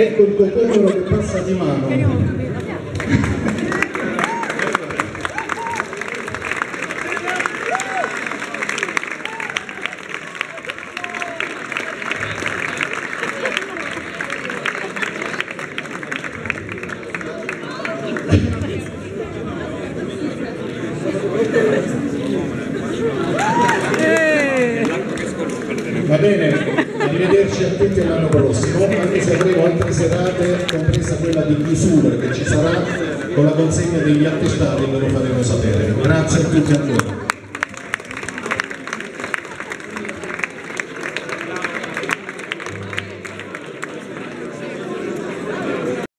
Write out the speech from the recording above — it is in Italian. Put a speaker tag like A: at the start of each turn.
A: Ecco il cocomero che passa di mano. Va bene, arrivederci a tutti l'anno prossimo, anche se avremo altre serate, compresa quella di chiusura che ci sarà con la consegna degli attestati, ve lo faremo sapere. Grazie a tutti a voi.